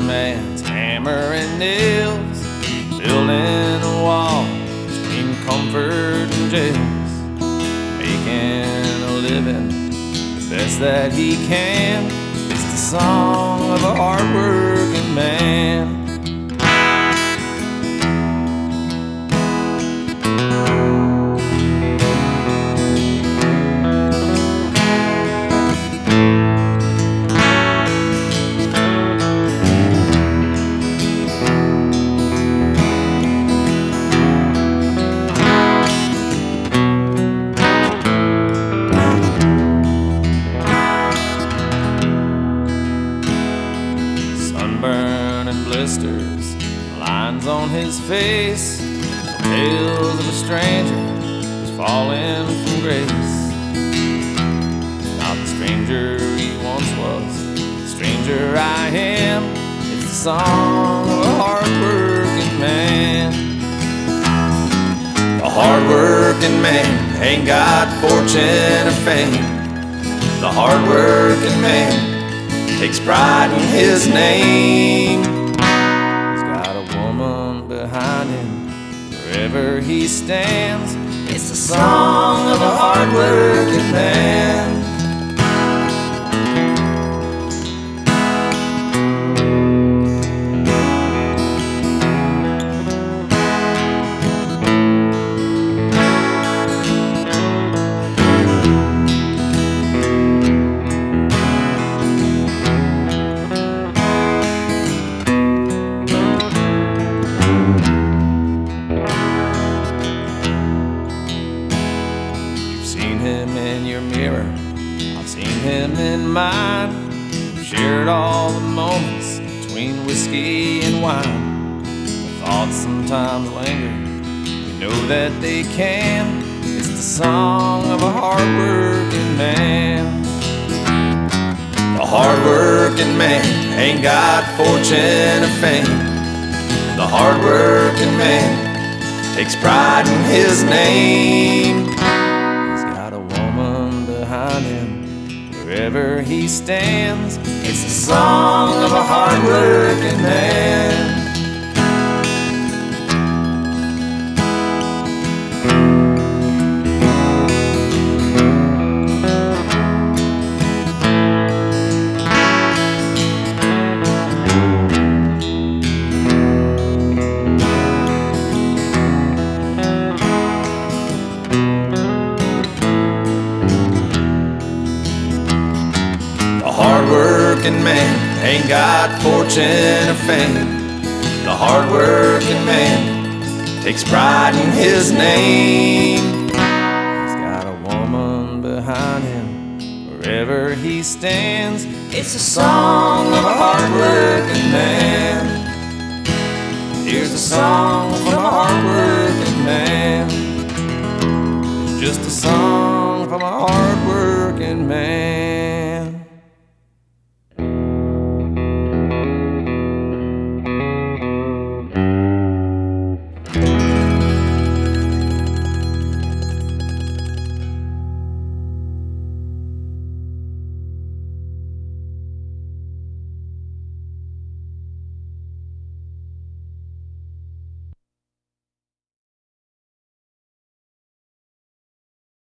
man's hammer and nails, building a wall between comfort and jails, making a living the best that he can. It's the song of a hard-working man. Sunburn and blisters, lines on his face, tales of a stranger who's fallen from grace. Not the stranger he once was, the stranger I am. It's the song of a hard-working man. A hard-working man ain't got fortune or fame. The hard-working man takes pride in his name. He's got a woman behind him wherever he stands. It's the song of a hard-working man. Seen him in your mirror, I've seen him in mine. We've shared all the moments between whiskey and wine. The thoughts sometimes linger, we know that they can. It's the song of a hard-working man. The hard-working man ain't got fortune or fame. The hard-working man takes pride in his name. Behind him wherever he stands. It's the song of a hard-working man. The hard-working man ain't got fortune or fame. The hard-working man takes pride in his name. He's got a woman behind him wherever he stands. It's a song of a